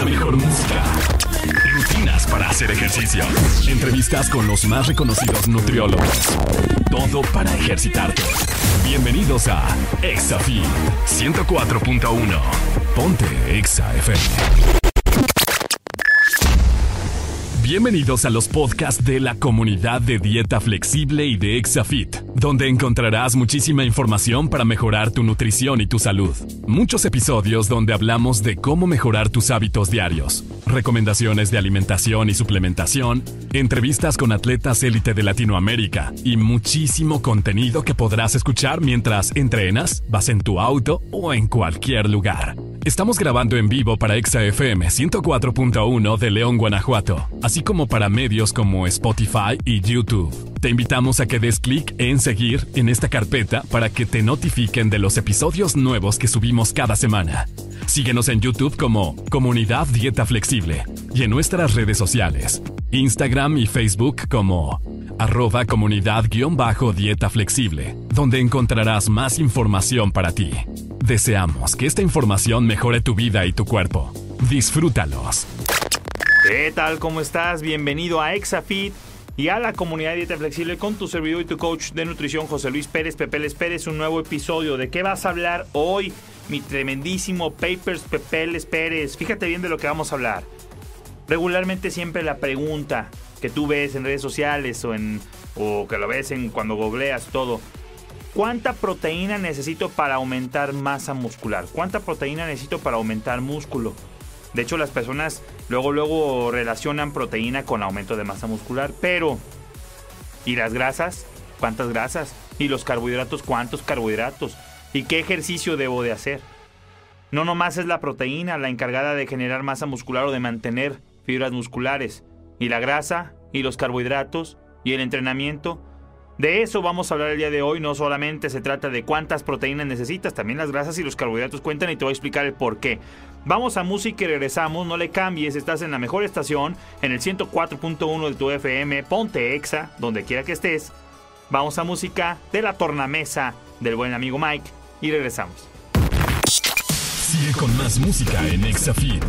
La mejor música. Rutinas para hacer ejercicio. Entrevistas con los más reconocidos nutriólogos. Todo para ejercitarte. Bienvenidos a ExaFit 104.1. Ponte Exa FM. Bienvenidos a los podcasts de la comunidad de dieta flexible y de ExaFit, donde encontrarás muchísima información para mejorar tu nutrición y tu salud. Muchos episodios donde hablamos de cómo mejorar tus hábitos diarios, recomendaciones de alimentación y suplementación, entrevistas con atletas élite de Latinoamérica y muchísimo contenido que podrás escuchar mientras entrenas, vas en tu auto o en cualquier lugar. Estamos grabando en vivo para Exa FM 104.1 de León, Guanajuato, así como para medios como Spotify y YouTube. Te invitamos a que des clic en seguir en esta carpeta para que te notifiquen de los episodios nuevos que subimos cada semana. Síguenos en YouTube como Comunidad Dieta Flexible y en nuestras redes sociales, Instagram y Facebook como @comunidad_dieta flexible, donde encontrarás más información para ti. Deseamos que esta información mejore tu vida y tu cuerpo. Disfrútalos. ¿Qué tal? ¿Cómo estás? Bienvenido a ExaFit y a la comunidad Dieta Flexible con tu servidor y tu coach de nutrición, José Luis Pérez, Pepeles Pérez. Un nuevo episodio. ¿De qué vas a hablar hoy, mi tremendísimo Papers Pepeles Pérez? Fíjate bien de lo que vamos a hablar. Regularmente siempre la pregunta que tú ves en redes sociales o que lo ves cuando googleas todo: ¿cuánta proteína necesito para aumentar masa muscular? ¿Cuánta proteína necesito para aumentar músculo? De hecho, las personas luego relacionan proteína con aumento de masa muscular. Pero, ¿y las grasas? ¿Cuántas grasas? ¿Y los carbohidratos? ¿Cuántos carbohidratos? ¿Y qué ejercicio debo de hacer? No nomás es la proteína la encargada de generar masa muscular o de mantener fibras musculares. ¿Y la grasa? ¿Y los carbohidratos? ¿Y el entrenamiento? De eso vamos a hablar el día de hoy. No solamente se trata de cuántas proteínas necesitas, también las grasas y los carbohidratos cuentan y te voy a explicar el por qué. Vamos a música y regresamos. No le cambies, estás en la mejor estación, en el 104.1 de tu FM. Ponte Exa, donde quiera que estés. Vamos a música de la tornamesa del buen amigo Mike y regresamos. Sigue con más música en ExaFit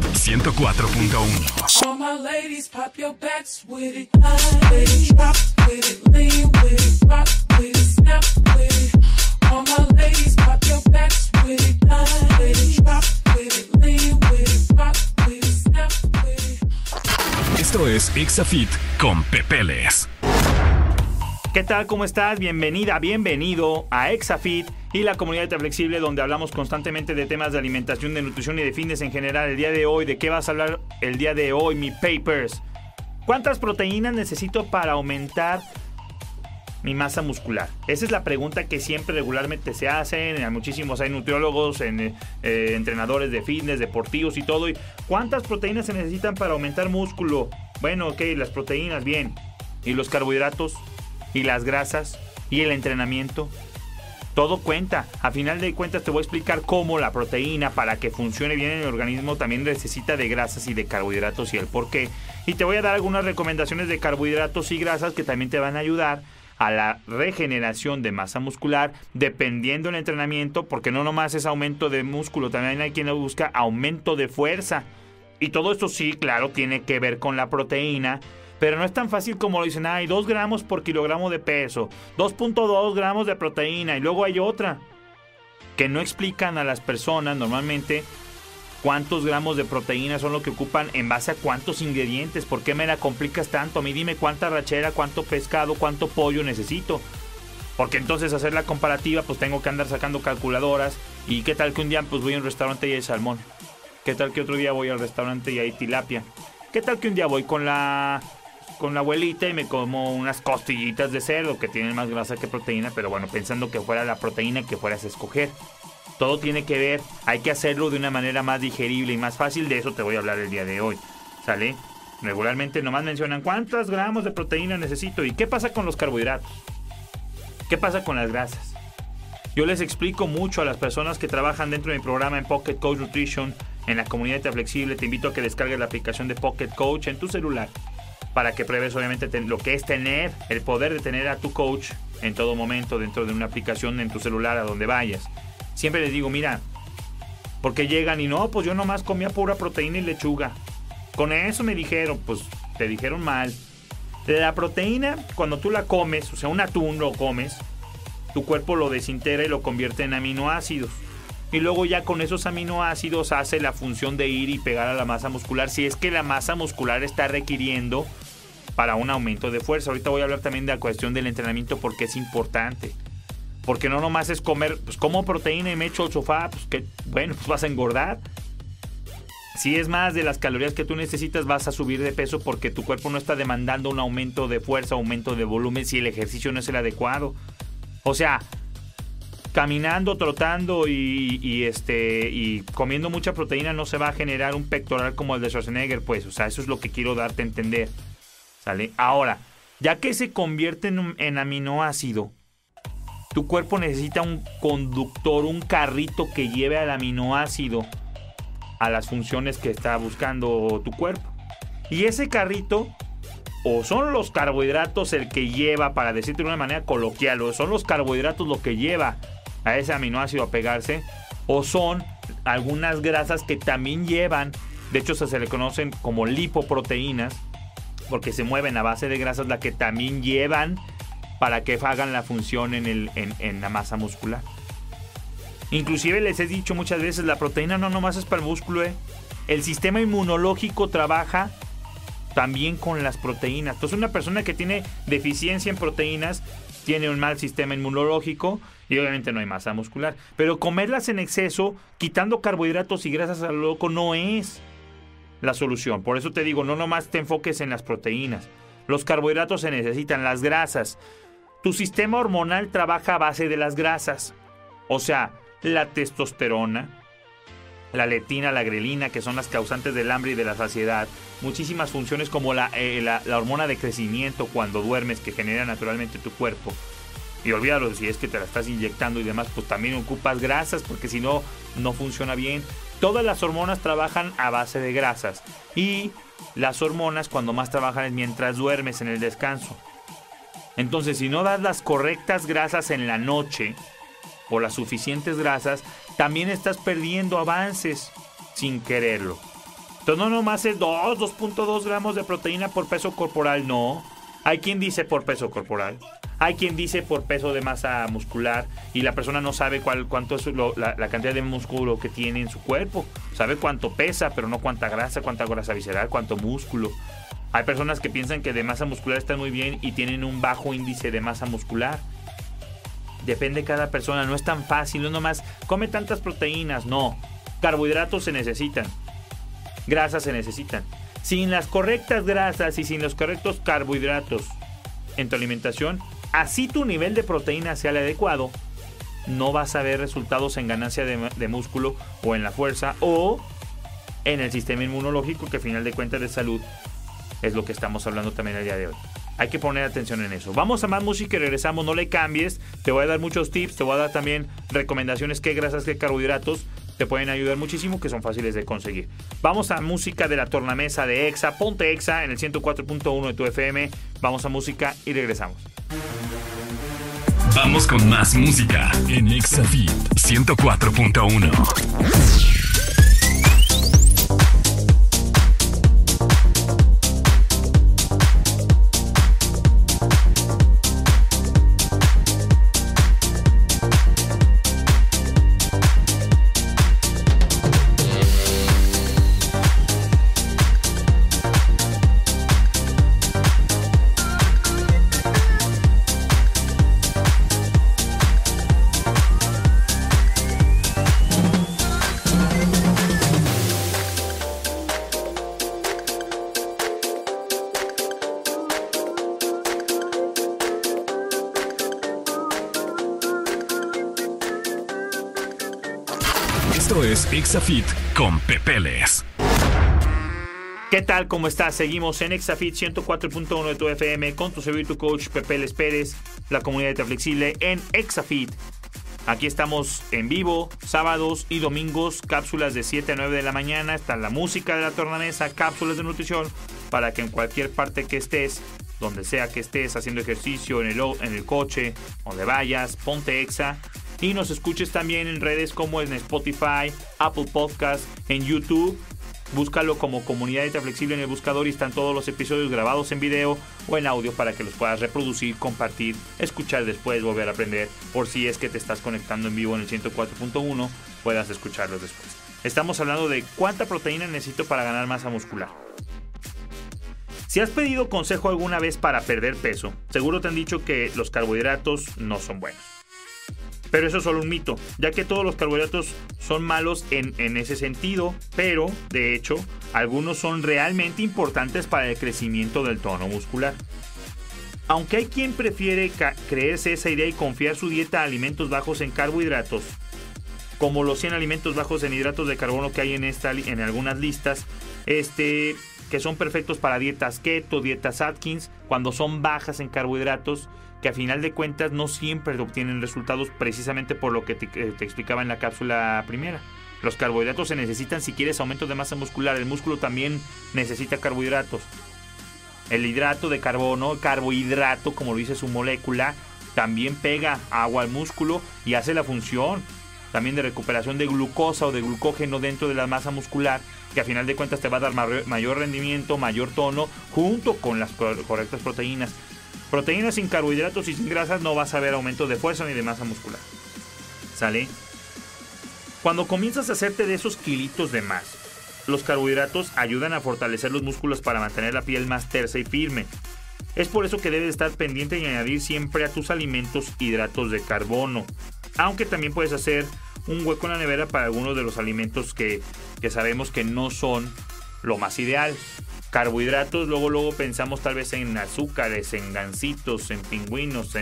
104.1. All my ladies, pop your backs with it. Ladies, drop with it, lean with it, rock with it, snap with it. All my ladies, pop your backs with it. Ladies, drop with it, lean with it, rock with it, snap with it. Esto es ExaFit con Pepeles. ¿Qué tal? ¿Cómo estás? Bienvenida, bienvenido a ExaFit y la comunidad Dieta Flexible, donde hablamos constantemente de temas de alimentación, de nutrición y de fitness en general. El día de hoy, ¿de qué vas a hablar el día de hoy, mi papers? ¿Cuántas proteínas necesito para aumentar mi masa muscular? Esa es la pregunta que siempre regularmente se hacen. Muchísimos hay nutriólogos, entrenadores de fitness, deportivos y todo. ¿Y cuántas proteínas se necesitan para aumentar músculo? Bueno, ok, las proteínas, bien. ¿Y los carbohidratos? ¿Y las grasas? ¿Y el entrenamiento? Todo cuenta. A final de cuentas te voy a explicar cómo la proteína, para que funcione bien en el organismo, también necesita de grasas y de carbohidratos y el por qué. Y te voy a dar algunas recomendaciones de carbohidratos y grasas que también te van a ayudar a la regeneración de masa muscular dependiendo del entrenamiento, porque no nomás es aumento de músculo, también hay quien busca aumento de fuerza. Y todo esto sí, claro, tiene que ver con la proteína. Pero no es tan fácil como lo dicen. Hay 2 gramos por kilogramo de peso, 2.2 gramos de proteína, y luego hay otra que no explican a las personas normalmente cuántos gramos de proteína son lo que ocupan en base a cuántos ingredientes. ¿Por qué me la complicas tanto? A mí dime cuánta rachera, cuánto pescado, cuánto pollo necesito. Porque entonces hacer la comparativa, pues tengo que andar sacando calculadoras. Y qué tal que un día pues voy a un restaurante y hay salmón. Qué tal que otro día voy al restaurante y hay tilapia. Qué tal que un día voy con la abuelita y me como unas costillitas de cerdo que tienen más grasa que proteína, pero bueno, pensando que fuera la proteína que fueras a escoger. Todo tiene que ver, hay que hacerlo de una manera más digerible y más fácil. De eso te voy a hablar el día de hoy, ¿sale? Regularmente nomás mencionan cuántos gramos de proteína necesito. ¿Y qué pasa con los carbohidratos? ¿Qué pasa con las grasas? Yo les explico mucho a las personas que trabajan dentro de mi programa en Pocket Coach Nutrition, en la comunidad Dieta Flexible. Te invito a que descargues la aplicación de Pocket Coach en tu celular, para que pruebes obviamente lo que es tener el poder de tener a tu coach en todo momento dentro de una aplicación en tu celular, a donde vayas. Siempre les digo, mira, porque llegan y no, pues yo nomás comía pura proteína y lechuga. Con eso me dijeron, pues te dijeron mal. La proteína, cuando tú la comes, o sea, un atún lo comes, tu cuerpo lo desintegra y lo convierte en aminoácidos. Y luego ya con esos aminoácidos hace la función de ir y pegar a la masa muscular, si es que la masa muscular está requiriendo para un aumento de fuerza. Ahorita voy a hablar también de la cuestión del entrenamiento porque es importante. Porque no nomás es comer, pues como proteína y me echo al sofá, pues que bueno, pues vas a engordar. Si es más de las calorías que tú necesitas, vas a subir de peso porque tu cuerpo no está demandando un aumento de fuerza, aumento de volumen si el ejercicio no es el adecuado. O sea, caminando, trotando y comiendo mucha proteína no se va a generar un pectoral como el de Schwarzenegger, pues. O sea, eso es lo que quiero darte a entender. ¿Sale? Ahora, ya que se convierte en aminoácido, tu cuerpo necesita un conductor, un carrito que lleve al aminoácido a las funciones que está buscando tu cuerpo. Y ese carrito, o son los carbohidratos el que lleva, para decirte de una manera coloquial, o son los carbohidratos lo que lleva a ese aminoácido a pegarse, o son algunas grasas que también llevan, de hecho se le conocen como lipoproteínas, porque se mueven a base de grasas, la que también llevan para que hagan la función en la masa muscular. Inclusive les he dicho muchas veces, la proteína no nomás es para el músculo, El sistema inmunológico trabaja también con las proteínas. Entonces una persona que tiene deficiencia en proteínas tiene un mal sistema inmunológico y obviamente no hay masa muscular. Pero comerlas en exceso, quitando carbohidratos y grasas a lo loco, no es la solución. Por eso te digo, no nomás te enfoques en las proteínas. Los carbohidratos se necesitan, las grasas. Tu sistema hormonal trabaja a base de las grasas. O sea, la testosterona, la leptina, la grelina, que son las causantes del hambre y de la saciedad. Muchísimas funciones como la hormona de crecimiento cuando duermes, que genera naturalmente tu cuerpo. Y olvídalo, si es que te la estás inyectando y demás, pues también ocupas grasas, porque si no, no funciona bien. Todas las hormonas trabajan a base de grasas. Y las hormonas cuando más trabajan es mientras duermes, en el descanso. Entonces, si no das las correctas grasas en la noche, o las suficientes grasas, también estás perdiendo avances sin quererlo. Entonces no nomás es 2.2 gramos de proteína por peso corporal, no. Hay quien dice por peso corporal, hay quien dice por peso de masa muscular, y la persona no sabe cuánto es la cantidad de músculo que tiene en su cuerpo. Sabe cuánto pesa, pero no cuánta grasa visceral, cuánto músculo. Hay personas que piensan que de masa muscular están muy bien y tienen un bajo índice de masa muscular. Depende de cada persona, no es tan fácil, no nomás come tantas proteínas, no. Carbohidratos se necesitan, grasas se necesitan. Sin las correctas grasas y sin los correctos carbohidratos en tu alimentación, así tu nivel de proteína sea el adecuado, no vas a ver resultados en ganancia de músculo o en la fuerza o en el sistema inmunológico, que al final de cuentas de salud es lo que estamos hablando también el día de hoy. Hay que poner atención en eso. Vamos a más música y regresamos, no le cambies. Te voy a dar muchos tips, te voy a dar también recomendaciones, qué grasas, qué carbohidratos te pueden ayudar muchísimo, que son fáciles de conseguir. Vamos a música de la tornamesa de Exa. Ponte Exa en el 104.1 de tu FM. Vamos a música y regresamos. Vamos con más música en Exa Fit 104.1. Esto es Exa Fit con Pepeles. ¿Qué tal? ¿Cómo estás? Seguimos en Exa Fit 104.1 de tu FM con tu servidor y tu coach Pepeles Pérez, la comunidad de Dieta Flexible en Exa Fit. Aquí estamos en vivo, sábados y domingos, cápsulas de 7 a 9 de la mañana. Está la música de la tornamesa, cápsulas de nutrición, para que en cualquier parte que estés, donde sea que estés, haciendo ejercicio, en el coche, donde vayas, ponte Exa. Y nos escuches también en redes como en Spotify, Apple Podcast, en YouTube. Búscalo como Comunidad Dieta Flexible en el buscador y están todos los episodios grabados en video o en audio para que los puedas reproducir, compartir, escuchar después, volver a aprender. Por si es que te estás conectando en vivo en el 104.1, puedas escucharlos después. Estamos hablando de cuánta proteína necesito para ganar masa muscular. Si has pedido consejo alguna vez para perder peso, seguro te han dicho que los carbohidratos no son buenos. Pero eso es solo un mito, ya que todos los carbohidratos son malos en ese sentido, pero de hecho, algunos son realmente importantes para el crecimiento del tono muscular. Aunque hay quien prefiere creerse esa idea y confiar su dieta a alimentos bajos en carbohidratos, como los 100 alimentos bajos en hidratos de carbono que hay en algunas listas, que son perfectos para dietas keto, dietas Atkins, cuando son bajas en carbohidratos, que a final de cuentas no siempre obtienen resultados precisamente por lo que te explicaba en la cápsula primera. Los carbohidratos se necesitan si quieres aumento de masa muscular. El músculo también necesita carbohidratos. El hidrato de carbono, el carbohidrato, como lo dice su molécula, también pega agua al músculo y hace la función también de recuperación de glucosa o de glucógeno dentro de la masa muscular, que a final de cuentas te va a dar mayor rendimiento, mayor tono, junto con las correctas proteínas. Proteínas sin carbohidratos y sin grasas no vas a ver aumento de fuerza ni de masa muscular. ¿Sale? Cuando comienzas a hacerte de esos kilitos de más, los carbohidratos ayudan a fortalecer los músculos para mantener la piel más tersa y firme. Es por eso que debes estar pendiente y añadir siempre a tus alimentos hidratos de carbono. Aunque también puedes hacer un hueco en la nevera para algunos de los alimentos que sabemos que no son lo más ideal. Carbohidratos, luego pensamos tal vez en azúcares, en gansitos, en pingüinos,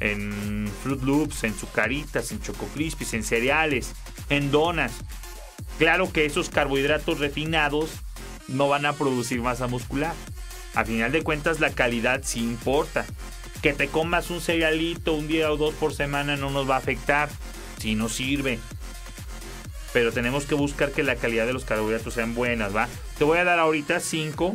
en Fruit Loops, en Zucaritas, en Choco Crispies, en cereales, en donas. Claro que esos carbohidratos refinados no van a producir masa muscular. A final de cuentas la calidad sí importa. Que te comas un cerealito un día o dos por semana no nos va a afectar, si no sirve. Pero tenemos que buscar que la calidad de los carbohidratos sean buenas, ¿va? Te voy a dar ahorita 5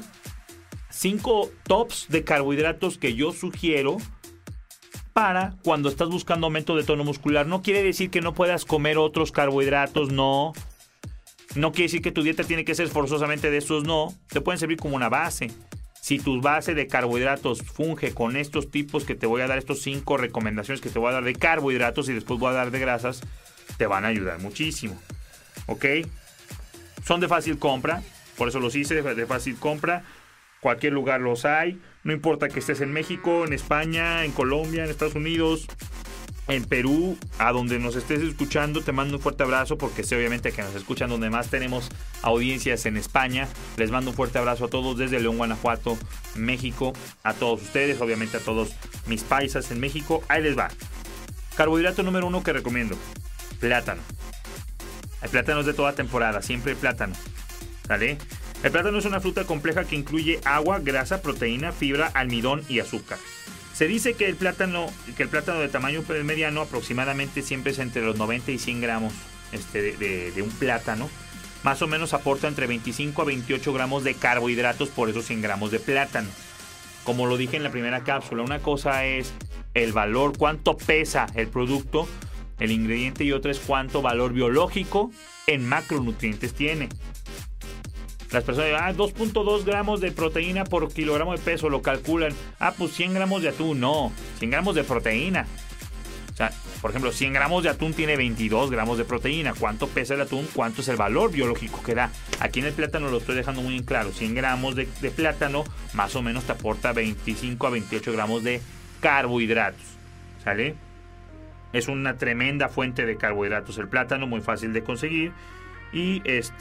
tops de carbohidratos que yo sugiero para cuando estás buscando aumento de tono muscular. No quiere decir que no puedas comer otros carbohidratos, no. No quiere decir que tu dieta tiene que ser forzosamente de esos, no. Te pueden servir como una base. Si tu base de carbohidratos funge con estos tipos que te voy a dar, estos 5 recomendaciones que te voy a dar de carbohidratos y después voy a dar de grasas, te van a ayudar muchísimo. ¿Ok? Son de fácil compra, por eso los hice de fácil compra. Cualquier lugar los hay, no importa que estés en México, en España, en Colombia, en Estados Unidos, en Perú, a donde nos estés escuchando, te mando un fuerte abrazo, porque sé obviamente que nos escuchan donde más tenemos audiencias en España. Les mando un fuerte abrazo a todos desde León, Guanajuato, México, a todos ustedes, obviamente a todos mis paisas en México. Ahí les va. Carbohidrato número 1 que recomiendo: plátano. El plátano es de toda temporada, siempre el plátano. ¿Sale? El plátano es una fruta compleja que incluye agua, grasa, proteína, fibra, almidón y azúcar. Se dice que el plátano de tamaño mediano aproximadamente siempre es entre los 90 y 100 gramos de un plátano. Más o menos aporta entre 25 a 28 gramos de carbohidratos por esos 100 gramos de plátano. Como lo dije en la primera cápsula, una cosa es el valor, cuánto pesa el producto, el ingrediente, y otra es cuánto valor biológico en macronutrientes tiene. Las personas dicen, 2.2 gramos de proteína por kilogramo de peso, lo calculan. Pues 100 gramos de atún. No, 100 gramos de proteína. O sea, por ejemplo, 100 gramos de atún tiene 22 gramos de proteína. ¿Cuánto pesa el atún? ¿Cuánto es el valor biológico que da? Aquí en el plátano lo estoy dejando muy en claro. 100 gramos de plátano más o menos te aporta 25 a 28 gramos de carbohidratos. ¿Sale? Es una tremenda fuente de carbohidratos el plátano, muy fácil de conseguir. Y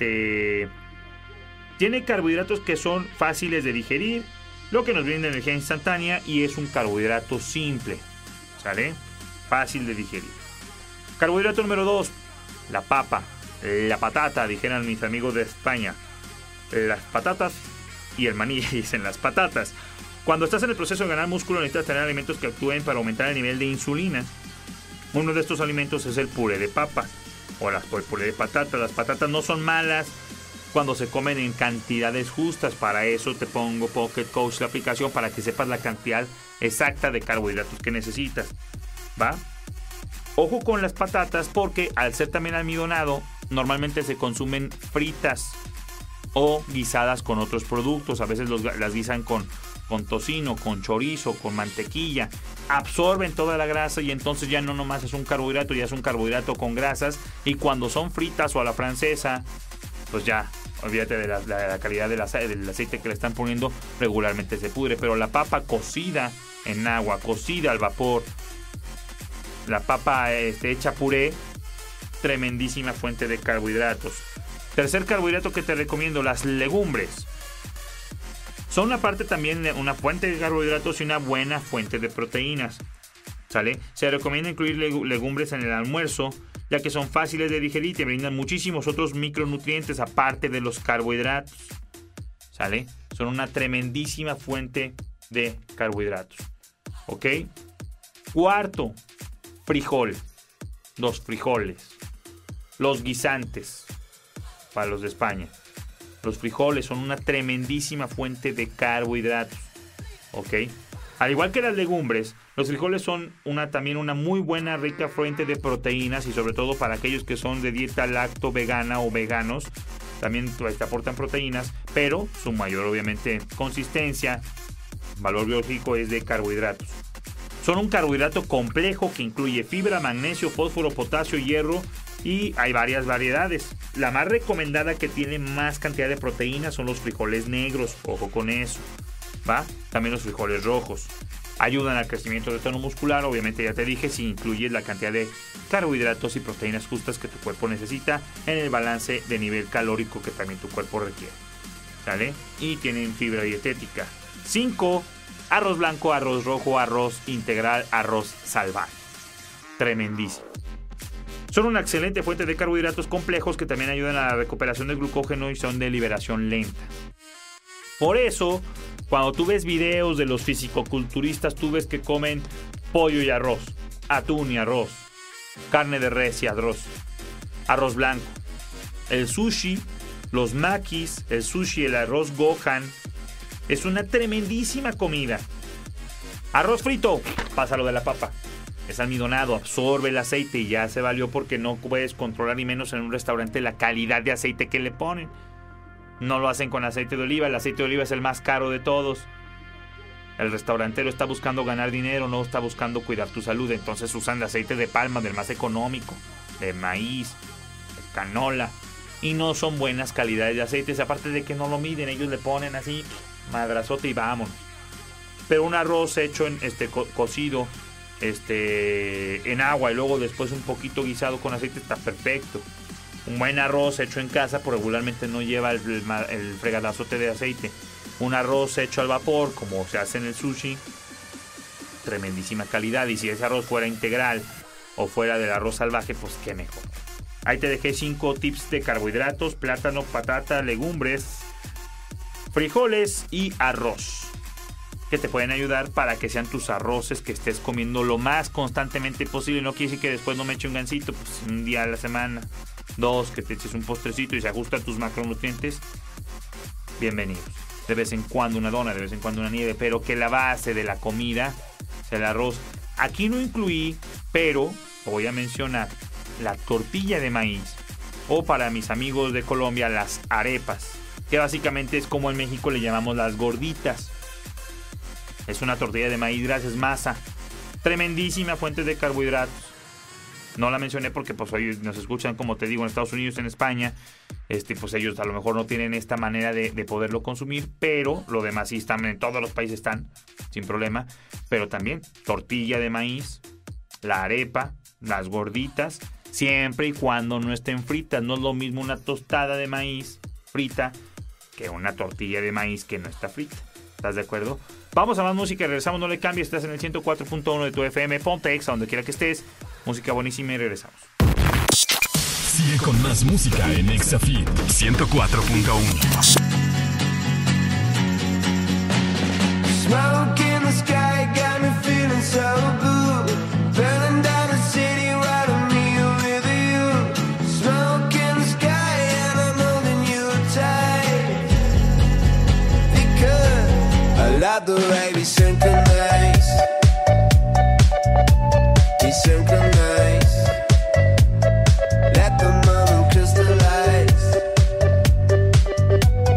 tiene carbohidratos que son fáciles de digerir, lo que nos brinda energía instantánea, y es un carbohidrato simple. ¿Sale? Fácil de digerir. Carbohidrato número 2, la papa, la patata, dijeran mis amigos de España. Las patatas y el maní, dicen las patatas. Cuando estás en el proceso de ganar músculo, necesitas tener alimentos que actúen para aumentar el nivel de insulina. Uno de estos alimentos es el puré de papa o el puré de patata. Las patatas no son malas cuando se comen en cantidades justas. Para eso te pongo Pocket Coach, la aplicación, para que sepas la cantidad exacta de carbohidratos que necesitas. ¿Va? Ojo con las patatas, porque al ser también almidonado, normalmente se consumen fritas. o guisadas con otros productos. A veces las guisan con tocino, con chorizo, con mantequilla. Absorben toda la grasa y entonces ya no nomás es un carbohidrato, ya es un carbohidrato con grasas. Y cuando son fritas o a la francesa, pues ya, olvídate de la calidad del aceite que le están poniendo, regularmente se pudre. Pero la papa cocida en agua, cocida al vapor, la papa hecha puré, tremendísima fuente de carbohidratos. Tercer carbohidrato que te recomiendo, las legumbres. Son una parte también de una fuente de carbohidratos y una buena fuente de proteínas. ¿Sale? Se recomienda incluir legumbres en el almuerzo, ya que son fáciles de digerir y te brindan muchísimos otros micronutrientes aparte de los carbohidratos. ¿Sale? Son una tremendísima fuente de carbohidratos. ¿Ok? Cuarto, frijol. Los frijoles. Los guisantes. Para los de España. Los frijoles son una tremendísima fuente de carbohidratos. ¿Ok? Al igual que las legumbres, los frijoles son también una muy buena, rica fuente de proteínas y sobre todo para aquellos que son de dieta lacto-vegana o veganos, también te aportan proteínas, pero su mayor, obviamente, consistencia, valor biológico es de carbohidratos. Son un carbohidrato complejo que incluye fibra, magnesio, fósforo, potasio, hierro y hay varias variedades. La más recomendada que tiene más cantidad de proteínas son los frijoles negros, ojo con eso, ¿va? También los frijoles rojos. Ayudan al crecimiento del tono muscular, obviamente ya te dije, si incluyes la cantidad de carbohidratos y proteínas justas que tu cuerpo necesita en el balance de nivel calórico que también tu cuerpo requiere. ¿Sale? Y tienen fibra dietética. 5. Arroz blanco, arroz rojo, arroz integral, arroz salvaje. Tremendísimo. Son una excelente fuente de carbohidratos complejos que también ayudan a la recuperación del glucógeno y son de liberación lenta. Por eso, cuando tú ves videos de los fisicoculturistas, tú ves que comen pollo y arroz, atún y arroz, carne de res y arroz blanco. El sushi, los makis, el sushi, el arroz gohan, es una tremendísima comida. Arroz frito, pásalo de la papa. Es almidonado, absorbe el aceite y ya se valió porque no puedes controlar ni menos en un restaurante la calidad de aceite que le ponen. No lo hacen con aceite de oliva, el aceite de oliva es el más caro de todos. El restaurantero está buscando ganar dinero, no está buscando cuidar tu salud, entonces usan el aceite de palma, del más económico, de maíz, de canola, y no son buenas calidades de aceites, aparte de que no lo miden, ellos le ponen así, madrazote y vámonos. Pero un arroz hecho en cocido en agua y luego después un poquito guisado con aceite está perfecto. Un buen arroz hecho en casa pues regularmente no lleva el fregadazote de aceite. Un arroz hecho al vapor, como se hace en el sushi, tremendísima calidad. Y si ese arroz fuera integral o fuera del arroz salvaje, pues qué mejor. Ahí te dejé 5 tips de carbohidratos: plátano, patata, legumbres, frijoles y arroz, que te pueden ayudar para que sean tus arroces que estés comiendo lo más constantemente posible. No quiere decir que después no me eche un gansito, pues un día a la semana, 2, que te eches un postrecito y se ajusta a tus macronutrientes. Bienvenidos. De vez en cuando una dona, de vez en cuando una nieve, pero que la base de la comida sea el arroz. Aquí no incluí, pero voy a mencionar la tortilla de maíz, o para mis amigos de Colombia, las arepas, que básicamente es como en México le llamamos las gorditas. Es una tortilla de maíz, gracias, masa. Tremendísima fuente de carbohidratos. No la mencioné porque pues hoy nos escuchan, como te digo, en Estados Unidos, en España. Pues ellos a lo mejor no tienen esta manera de poderlo consumir, pero lo demás sí están, en todos los países están, sin problema. Pero también tortilla de maíz, la arepa, las gorditas, siempre y cuando no estén fritas. No es lo mismo una tostada de maíz frita que una tortilla de maíz que no está frita. ¿Estás de acuerdo? Vamos a más música y regresamos. No le cambies, estás en el 104.1 de tu FM. Ponte Exa donde quiera que estés. Música buenísima y regresamos. Sigue con más música en ExaFit 104.1. Smoke in the sky got me feeling so good. Burning down the city, riding me with you. Smoke in the sky and I'm holding you tight. Because I love the way we synchronize. We synchronize. Let the moment crystallize.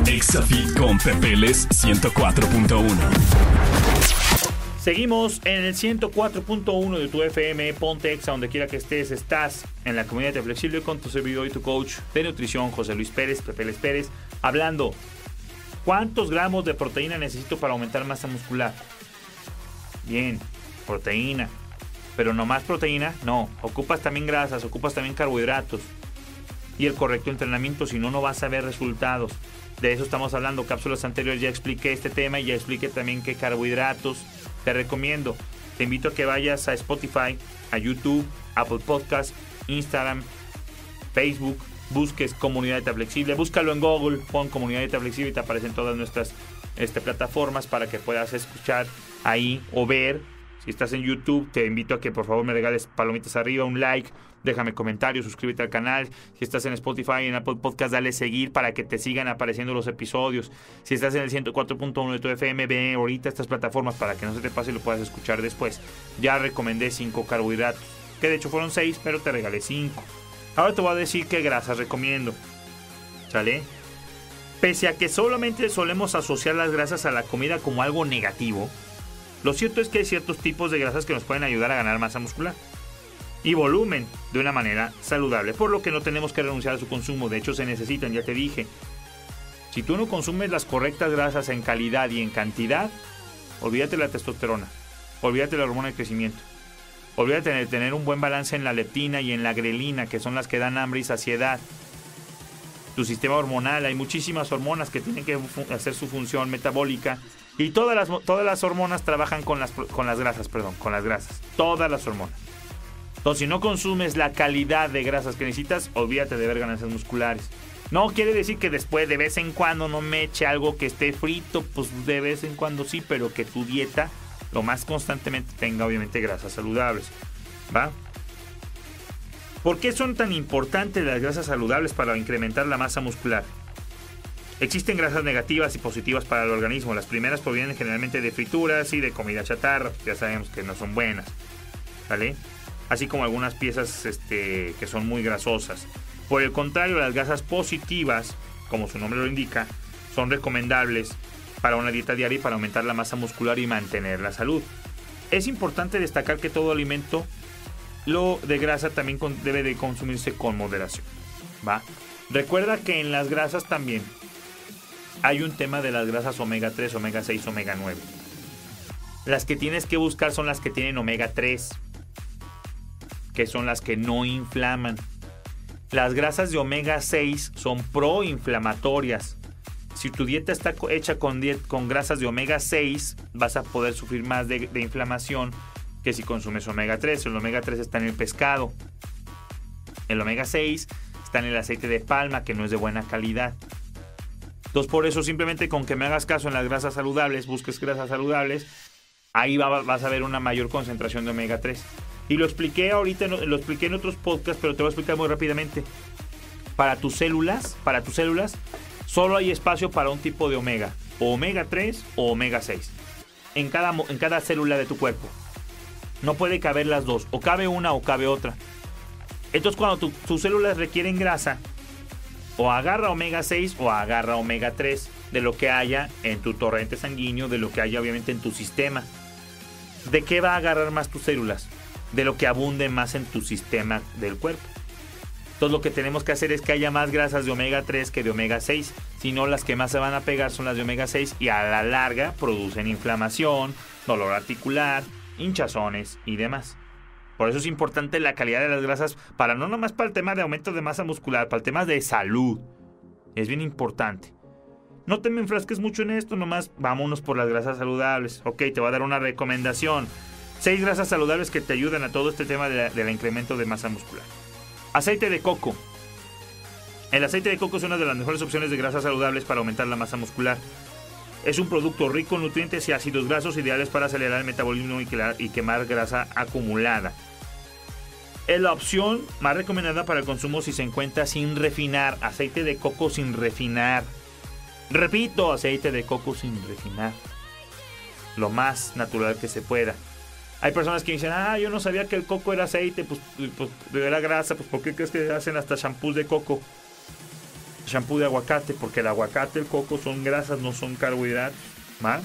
Exafit con Pepeles 104.1. Seguimos en el 104.1 de tu FM, ponte Exa, donde quiera que estés. Estás en la comunidad de Flexible con tu servidor y tu coach de nutrición, José Luis Pérez, Pepeles Pérez, hablando. ¿Cuántos gramos de proteína necesito para aumentar masa muscular? Bien, proteína. Pero no más proteína, no. Ocupas también grasas, ocupas también carbohidratos. Y el correcto entrenamiento, si no, no vas a ver resultados. De eso estamos hablando. Cápsulas anteriores ya expliqué este tema y ya expliqué también qué carbohidratos te recomiendo. Te invito a que vayas a Spotify, a YouTube, Apple Podcast, Instagram, Facebook. Busques Comunidad Dieta Flexible. Búscalo en Google, pon Comunidad Dieta Flexible y te aparecen todas nuestras plataformas para que puedas escuchar ahí o ver. Si estás en YouTube, te invito a que por favor me regales palomitas arriba, un like, déjame comentarios, suscríbete al canal. Si estás en Spotify y en Apple Podcast, dale seguir para que te sigan apareciendo los episodios. Si estás en el 104.1 de tu FM, ve ahorita estas plataformas para que no se te pase y lo puedas escuchar después. Ya recomendé 5 carbohidratos, que de hecho fueron 6, pero te regalé 5. Ahora te voy a decir qué grasas recomiendo. ¿Sale? Pese a que solamente solemos asociar las grasas a la comida como algo negativo, lo cierto es que hay ciertos tipos de grasas que nos pueden ayudar a ganar masa muscular y volumen de una manera saludable, por lo que no tenemos que renunciar a su consumo. De hecho, se necesitan, ya te dije. Si tú no consumes las correctas grasas en calidad y en cantidad, olvídate de la testosterona, olvídate de la hormona de crecimiento. Olvídate de tener un buen balance en la leptina y en la grelina, que son las que dan hambre y saciedad. Tu sistema hormonal, hay muchísimas hormonas que tienen que hacer su función metabólica. Y todas las hormonas trabajan con las grasas. Todas las hormonas. Entonces, si no consumes la calidad de grasas que necesitas, olvídate de ver ganancias musculares. No quiere decir que después, de vez en cuando, no me eche algo que esté frito. Pues de vez en cuando sí, pero que tu dieta lo más constantemente tenga obviamente grasas saludables, ¿va? ¿Por qué son tan importantes las grasas saludables para incrementar la masa muscular? Existen grasas negativas y positivas para el organismo. Las primeras provienen generalmente de frituras y de comida chatarra, ya sabemos que no son buenas, ¿vale? Así como algunas piezas que son muy grasosas. Por el contrario, las grasas positivas, como su nombre lo indica, son recomendables para una dieta diaria y para aumentar la masa muscular y mantener la salud. Es importante destacar que todo alimento de grasa también debe de consumirse con moderación, ¿va? Recuerda que en las grasas también hay un tema de las grasas omega 3, omega 6, omega 9. Las que tienes que buscar son las que tienen omega 3, que son las que no inflaman. Las grasas de omega 6 son proinflamatorias. Si tu dieta está hecha con grasas de omega 6, vas a poder sufrir más de inflamación que si consumes omega 3. El omega 3 está en el pescado. El omega 6 está en el aceite de palma, que no es de buena calidad. Entonces, por eso, simplemente con que me hagas caso en las grasas saludables, busques grasas saludables, ahí vas a ver una mayor concentración de omega 3. Y lo expliqué ahorita, lo expliqué en otros podcasts, pero te voy a explicar muy rápidamente. Para tus células, solo hay espacio para un tipo de omega, o omega 3 o omega 6, en cada célula de tu cuerpo. No puede caber las dos, o cabe una o cabe otra. Entonces, cuando tus células requieren grasa, o agarra omega 6 o agarra omega 3 de lo que haya en tu torrente sanguíneo, de lo que haya obviamente en tu sistema. ¿De qué va a agarrar más tus células? De lo que abunde más en tu sistema del cuerpo. Entonces, lo que tenemos que hacer es que haya más grasas de omega 3 que de omega 6. Si no, las que más se van a pegar son las de omega 6 y a la larga producen inflamación, dolor articular, hinchazones y demás. Por eso es importante la calidad de las grasas, no nomás para el tema de aumento de masa muscular, para el tema de salud. Es bien importante. No te me enfrasques mucho en esto, nomás vámonos por las grasas saludables. Ok, te voy a dar una recomendación. 6 grasas saludables que te ayudan a todo este tema del incremento de masa muscular. Aceite de coco. El aceite de coco es una de las mejores opciones de grasas saludables para aumentar la masa muscular. Es un producto rico en nutrientes y ácidos grasos ideales para acelerar el metabolismo y quemar grasa acumulada. Es la opción más recomendada para el consumo si se encuentra sin refinar. Aceite de coco sin refinar. Repito, aceite de coco sin refinar. Lo más natural que se pueda. Hay personas que dicen, yo no sabía que el coco era aceite, pues era grasa, pues ¿por qué crees que hacen hasta shampoos de coco? shampoo de aguacate, porque el aguacate, el coco son grasas, no son carbohidratos. ¿Va?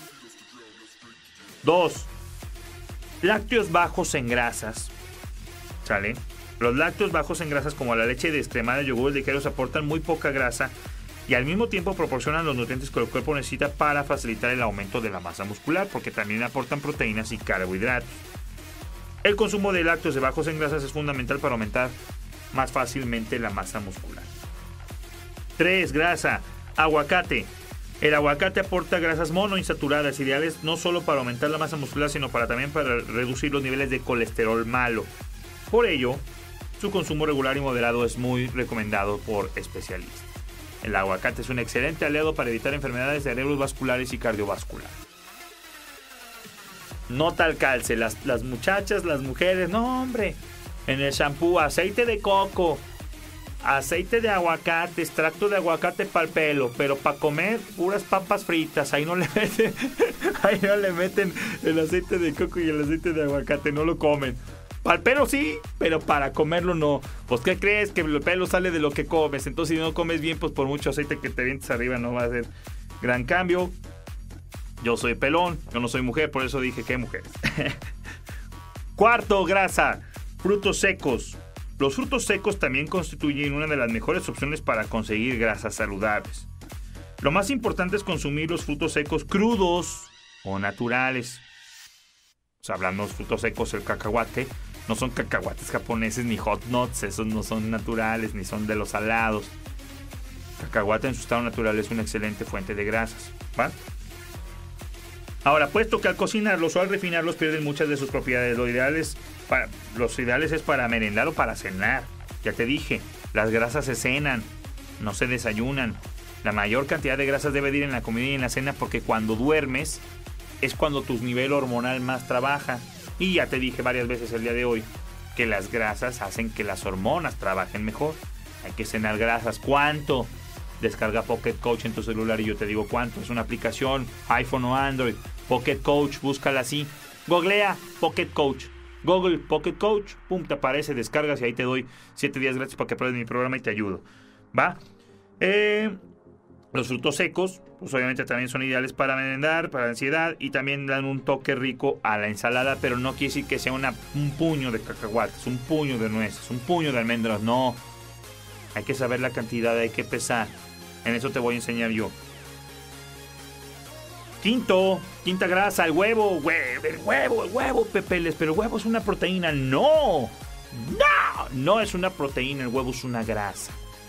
2. Lácteos bajos en grasas. ¿Sale? Los lácteos bajos en grasas como la leche descremada, el yogur, ligeros aportan muy poca grasa y al mismo tiempo proporcionan los nutrientes que el cuerpo necesita para facilitar el aumento de la masa muscular, porque también aportan proteínas y carbohidratos. El consumo de lácteos bajos en grasas es fundamental para aumentar más fácilmente la masa muscular. 3. Grasa. Aguacate. El aguacate aporta grasas monoinsaturadas, ideales no solo para aumentar la masa muscular, sino también para reducir los niveles de colesterol malo. Por ello, su consumo regular y moderado es muy recomendado por especialistas. El aguacate es un excelente aliado para evitar enfermedades cerebrovasculares y cardiovasculares. Nota al calce, las muchachas, las mujeres, no hombre, en el shampoo, aceite de coco, aceite de aguacate, extracto de aguacate para el pelo, pero para comer puras papas fritas, ahí no le meten el aceite de coco y el aceite de aguacate, no lo comen. Para el pelo sí, pero para comerlo no. Pues ¿qué crees? Que el pelo sale de lo que comes. Entonces si no comes bien, pues por mucho aceite que te vientes arriba no va a hacer gran cambio. Yo soy pelón, yo no soy mujer, por eso dije que mujeres. 4. Grasa. Frutos secos. Los frutos secos también constituyen una de las mejores opciones para conseguir grasas saludables. Lo más importante es consumir los frutos secos crudos o naturales. O sea, hablando de frutos secos, el cacahuate. No son cacahuates japoneses ni hot nuts, esos no son naturales ni son de los salados. Cacahuate en su estado natural es una excelente fuente de grasas, ¿va? Ahora, puesto que al cocinarlos o al refinarlos pierden muchas de sus propiedades, los ideales es para merendar o para cenar. Ya te dije, las grasas se cenan, no se desayunan. La mayor cantidad de grasas debe ir en la comida y en la cena porque cuando duermes es cuando tu nivel hormonal más trabaja. Y ya te dije varias veces el día de hoy que las grasas hacen que las hormonas trabajen mejor. Hay que cenar grasas. ¿Cuánto? Descarga Pocket Coach en tu celular y yo te digo cuánto. Es una aplicación, iPhone o Android. Pocket Coach, búscala así. Googlea Pocket Coach. Google Pocket Coach, pum, te aparece, descargas y ahí te doy 7 días gratis para que pruebes mi programa y te ayudo. ¿Va? Los frutos secos, pues obviamente también son ideales para merendar, para ansiedad y también dan un toque rico a la ensalada, pero no quiere decir que sea un puño de cacahuates, un puño de nueces, un puño de almendras, no. Hay que saber la cantidad, hay que pesar. En eso te voy a enseñar yo. Quinta grasa, el huevo, Pepeles, pero el huevo es una proteína. No es una proteína, el huevo es una grasa.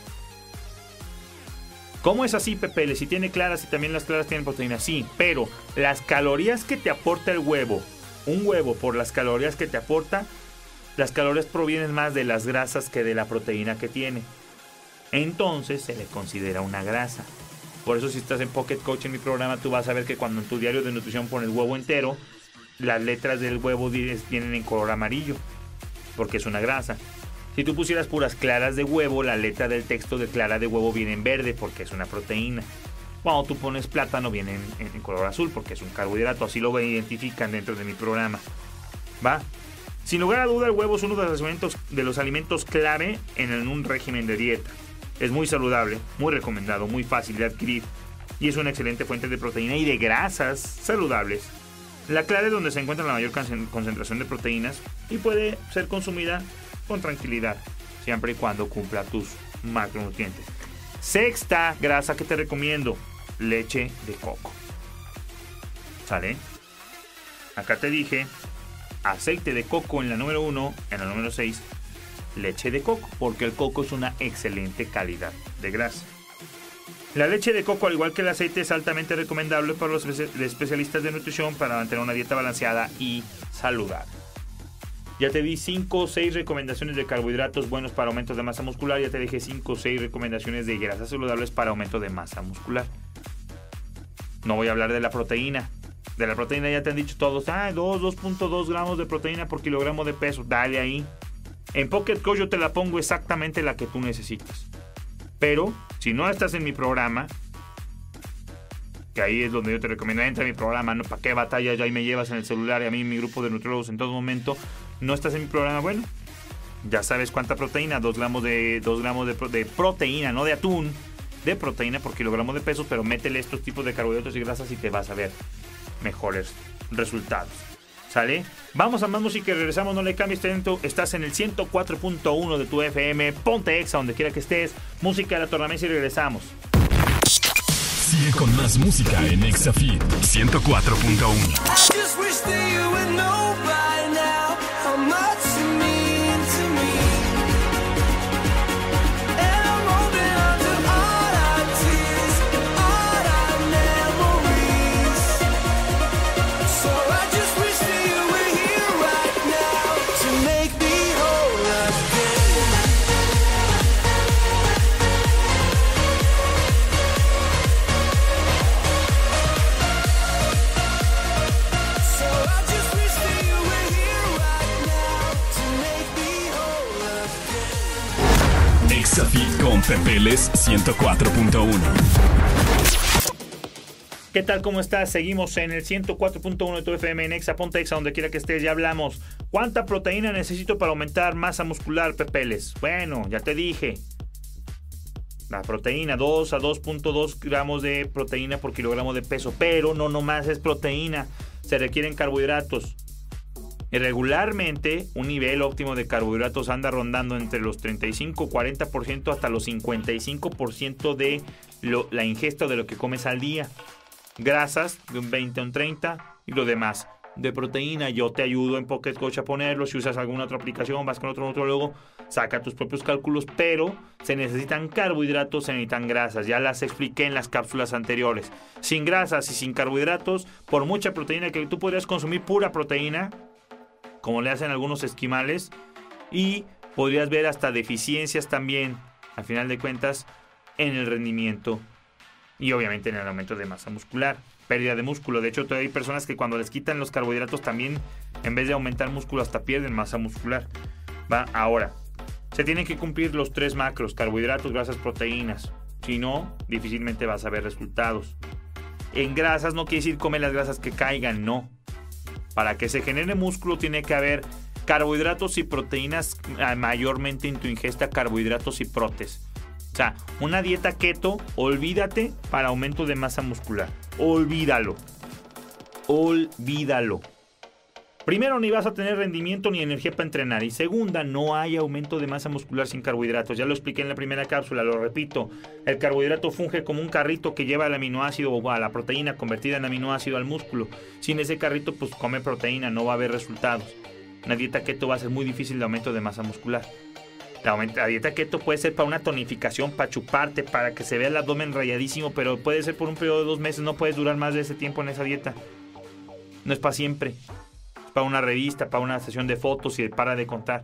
¿Cómo es así, Pepeles? Si tiene claras y también las claras tienen proteína, sí, pero las calorías que te aporta el huevo, un huevo por las calorías que te aporta, las calorías provienen más de las grasas que de la proteína que tiene. Entonces se le considera una grasa. Por eso si estás en Pocket Coach en mi programa, tú vas a ver que cuando en tu diario de nutrición pones huevo entero, las letras del huevo vienen en color amarillo, porque es una grasa. Si tú pusieras puras claras de huevo, la letra del texto de clara de huevo viene en verde, porque es una proteína. Cuando tú pones plátano, viene en color azul, porque es un carbohidrato. Así lo identifican dentro de mi programa. ¿Va? Sin lugar a duda, el huevo es uno de los alimentos clave en un régimen de dieta. Es muy saludable, muy recomendado, muy fácil de adquirir y es una excelente fuente de proteína y de grasas saludables. La clara es donde se encuentra la mayor concentración de proteínas y puede ser consumida con tranquilidad, siempre y cuando cumpla tus macronutrientes. Sexta grasa que te recomiendo, leche de coco. ¿Sale? Acá te dije aceite de coco en la número 1, en la número 6, leche de coco, porque el coco es una excelente calidad de grasa. La leche de coco, al igual que el aceite, es altamente recomendable para los especialistas de nutrición para mantener una dieta balanceada y saludable. Ya te di 5 o 6 recomendaciones de carbohidratos buenos para aumento de masa muscular. Ya te dije 5 o 6 recomendaciones de grasas saludables para aumento de masa muscular. No voy a hablar de la proteína. De la proteína ya te han dicho todos, 2.2 gramos de proteína por kilogramo de peso. Dale ahí. En Pocket Coach yo te la pongo exactamente la que tú necesitas. Pero, si no estás en mi programa, que ahí es donde yo te recomiendo, entra en mi programa, ¿no? ¿Para qué batalla? Ya ahí me llevas en el celular y a mí en mi grupo de nutriólogos en todo momento. No estás en mi programa, bueno, Ya sabes cuánta proteína, 2 gramos de proteína, no de atún, de proteína por kilogramo de peso, pero métele estos tipos de carbohidratos y grasas y te vas a ver mejores resultados. ¿Sale? Vamos a más música y regresamos, no le cambies talento. Estás en el 104.1 de tu FM, ponte Exa donde quiera que estés. Música de la tornamesa y regresamos. Sigue con más música en ExaFit 104.1. Just wish that you would know by now how much you mean to me. And I'm holding on to all our tears and all our memories. So I just wish that you were here right now to make me whole again. So I just wish that you were here right now to make me whole again. ExaFit con Pepeles 104.1. ¿Qué tal? ¿Cómo estás? Seguimos en el 104.1 de tu FM en Exa, ponte Exa donde quiera que estés. Ya hablamos. ¿Cuánta proteína necesito para aumentar masa muscular, Pepeles? Bueno, ya te dije. La proteína, 2 a 2.2 gramos de proteína por kilogramo de peso. Pero no nomás es proteína. Se requieren carbohidratos. Y regularmente, un nivel óptimo de carbohidratos anda rondando entre los 35-40% hasta los 55% de la ingesta de lo que comes al día. Grasas de un 20 a un 30 y lo demás de proteína. Yo te ayudo en Pocket Coach a ponerlo. Si usas alguna otra aplicación, vas con otro nutrólogo, saca tus propios cálculos, pero se necesitan carbohidratos, se necesitan grasas. Ya las expliqué en las cápsulas anteriores. Sin grasas y sin carbohidratos, por mucha proteína que tú podrías consumir, pura proteína, como le hacen algunos esquimales, y podrías ver hasta deficiencias también, al final de cuentas, en el rendimiento y obviamente en el aumento de masa muscular, pérdida de músculo. De hecho, hay personas que cuando les quitan los carbohidratos también, en vez de aumentar músculo, hasta pierden masa muscular. Va, ahora, se tienen que cumplir los 3 macros: carbohidratos, grasas, proteínas. Si no, difícilmente vas a ver resultados. En grasas no quiere decir come las grasas que caigan, no. Para que se genere músculo tiene que haber carbohidratos y proteínas, mayormente en tu ingesta, carbohidratos y protes. O sea, una dieta keto, olvídate para aumento de masa muscular. Olvídalo. Olvídalo. Primero, ni vas a tener rendimiento ni energía para entrenar. Y segunda, no hay aumento de masa muscular sin carbohidratos. Ya lo expliqué en la primera cápsula, lo repito. El carbohidrato funge como un carrito que lleva el aminoácido o a la proteína convertida en aminoácido al músculo. Sin ese carrito, pues come proteína, no va a haber resultados. Una dieta keto va a ser muy difícil de aumento de masa muscular. La dieta keto puede ser para una tonificación, para chuparte, para que se vea el abdomen rayadísimo, pero puede ser por un periodo de 2 meses. No puedes durar más de ese tiempo en esa dieta. No es para siempre. Es para una revista, para una sesión de fotos y para de contar.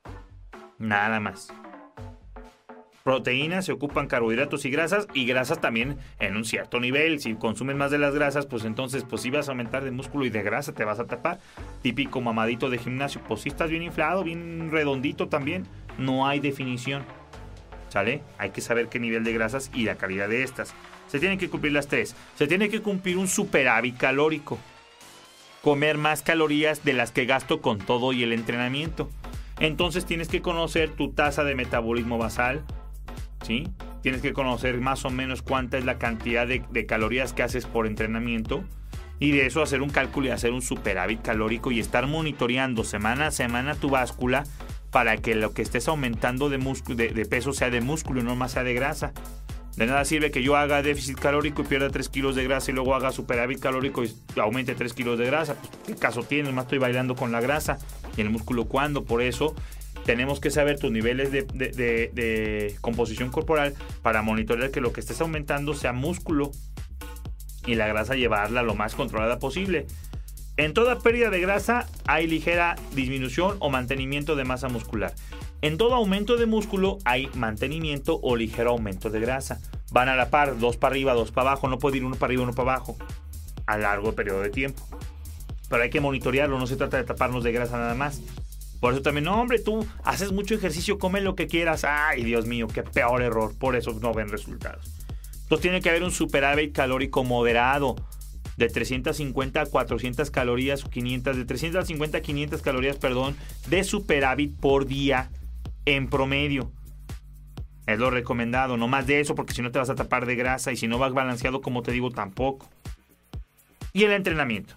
Nada más. Proteínas se ocupan carbohidratos y grasas también en un cierto nivel. Si consumes más de las grasas, pues entonces pues sí vas a aumentar de músculo y de grasa te vas a tapar. Típico mamadito de gimnasio, pues sí estás bien inflado, bien redondito también. No hay definición, ¿sale? Hay que saber qué nivel de grasas y la calidad de estas. Se tienen que cumplir las 3. Se tiene que cumplir un superávit calórico. Comer más calorías de las que gasto con todo y el entrenamiento. Entonces tienes que conocer tu tasa de metabolismo basal, ¿sí? Tienes que conocer más o menos cuánta es la cantidad de calorías que haces por entrenamiento. Y de eso hacer un cálculo y hacer un superávit calórico y estar monitoreando semana a semana tu báscula, para que lo que estés aumentando de peso sea de músculo y no más sea de grasa. De nada sirve que yo haga déficit calórico y pierda 3 kilos de grasa y luego haga superávit calórico y aumente 3 kilos de grasa. Pues, ¿qué caso tiene? Más estoy bailando con la grasa. ¿Y el músculo cuándo? Por eso tenemos que saber tus niveles de composición corporal para monitorear que lo que estés aumentando sea músculo y la grasa llevarla lo más controlada posible. En toda pérdida de grasa hay ligera disminución o mantenimiento de masa muscular. En todo aumento de músculo hay mantenimiento o ligero aumento de grasa. Van a la par, 2 para arriba, 2 para abajo. No puede ir 1 para arriba, 1 para abajo a largo periodo de tiempo. Pero hay que monitorearlo, no se trata de taparnos de grasa nada más. Por eso también, no hombre, tú haces mucho ejercicio, come lo que quieras. Ay, Dios mío, qué peor error. Por eso no ven resultados. Entonces tiene que haber un superávit calórico moderado. De 350 a 400 calorías, 500, de 350 a 500 calorías, de superávit por día en promedio. Es lo recomendado, no más de eso, porque si no te vas a tapar de grasa y si no vas balanceado, como te digo, tampoco. Y el entrenamiento.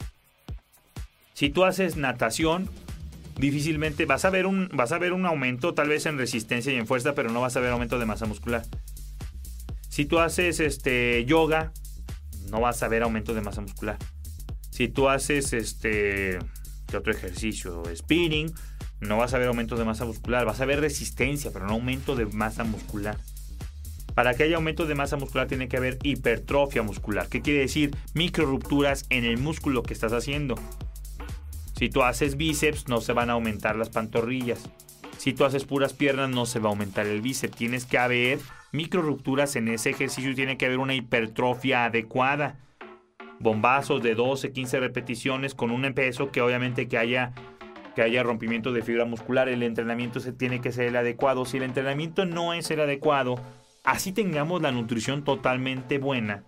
Si tú haces natación, difícilmente vas a ver un aumento tal vez en resistencia y en fuerza, pero no vas a ver aumento de masa muscular. Si tú haces yoga, no vas a ver aumento de masa muscular. Si tú haces ¿qué otro ejercicio? Spinning, no vas a ver aumento de masa muscular, vas a ver resistencia, pero no aumento de masa muscular. Para que haya aumento de masa muscular tiene que haber hipertrofia muscular. ¿Qué quiere decir? Micro rupturas en el músculo que estás haciendo. Si tú haces bíceps, no se van a aumentar las pantorrillas. Si tú haces puras piernas, no se va a aumentar el bíceps. Tienes que haber micro rupturas en ese ejercicio y tiene que haber una hipertrofia adecuada. Bombazos de 12, 15 repeticiones con un peso que obviamente que haya rompimiento de fibra muscular. El entrenamiento tiene que ser el adecuado. Si el entrenamiento no es el adecuado, así tengamos la nutrición totalmente buena,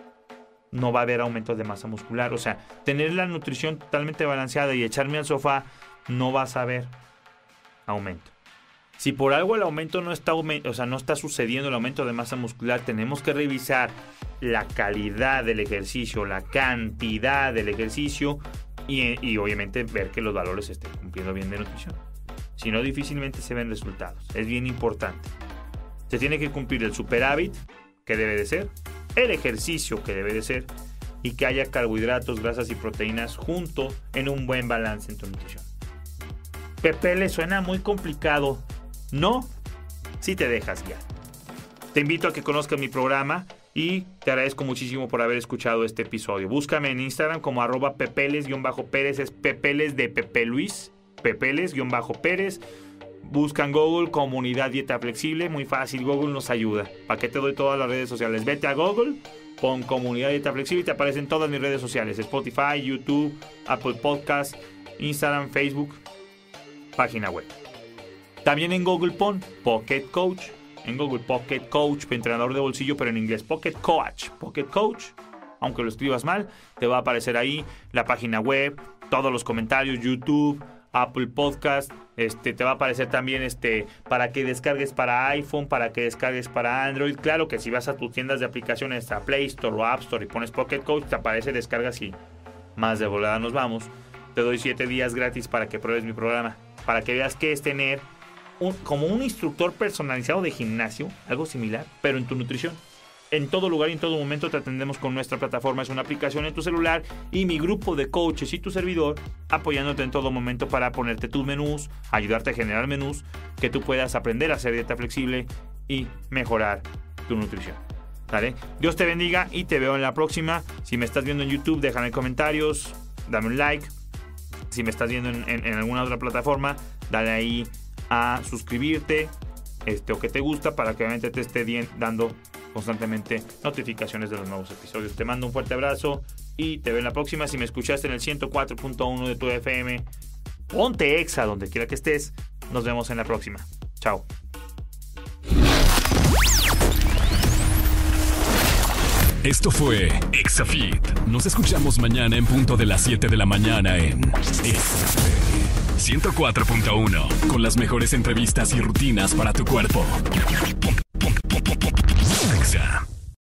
no va a haber aumento de masa muscular. O sea, tener la nutrición totalmente balanceada y echarme al sofá, no vas a ver aumento. Si por algo el aumento no está sucediendo el aumento de masa muscular, tenemos que revisar la calidad del ejercicio, la cantidad del ejercicio y obviamente ver que los valores estén cumpliendo bien de nutrición. Si no, difícilmente se ven resultados. Es bien importante. Se tiene que cumplir el superávit, que debe de ser, el ejercicio, que debe de ser, y que haya carbohidratos, grasas y proteínas junto en un buen balance en tu nutrición. Pepe, le suena muy complicado. No, si te dejas guiar. Te invito a que conozcas mi programa y te agradezco muchísimo por haber escuchado este episodio. Búscame en Instagram como @pepeles_pérez, es Pepeles de Pepe Luis, Pepeles_Pérez. Busca en Google Comunidad Dieta Flexible, muy fácil, Google nos ayuda. ¿Para qué te doy todas las redes sociales? Vete a Google, pon Comunidad Dieta Flexible y te aparecen todas mis redes sociales: Spotify, YouTube, Apple Podcast, Instagram, Facebook, página web. También en Google pon Pocket Coach. En Google Pocket Coach, entrenador de bolsillo, pero en inglés Pocket Coach. Pocket Coach, aunque lo escribas mal, te va a aparecer ahí la página web, todos los comentarios, YouTube, Apple Podcast, te va a aparecer también para que descargues para iPhone, para que descargues para Android. Claro que si vas a tus tiendas de aplicaciones, a Play Store o App Store y pones Pocket Coach, te aparece descargas y más de volada nos vamos. Te doy 7 días gratis para que pruebes mi programa, para que veas qué es tener como un instructor personalizado de gimnasio, algo similar, pero en tu nutrición. En todo lugar y en todo momento te atendemos con nuestra plataforma. Es una aplicación en tu celular y mi grupo de coaches y tu servidor apoyándote en todo momento para ponerte tus menús, ayudarte a generar menús, que tú puedas aprender a hacer dieta flexible y mejorar tu nutrición. ¿Vale? Dios te bendiga y te veo en la próxima. Si me estás viendo en YouTube, déjame comentarios, dame un like. Si me estás viendo en alguna otra plataforma, dale ahí a suscribirte o que te gusta para que obviamente te esté dando constantemente notificaciones de los nuevos episodios. Te mando un fuerte abrazo y te veo en la próxima. Si me escuchaste en el 104.1 de tu FM, ponte Exa donde quiera que estés. Nos vemos en la próxima. Chao. Esto fue ExaFit. Nos escuchamos mañana en punto de las 7 de la mañana en ExaFit 104.1, con las mejores entrevistas y rutinas para tu cuerpo.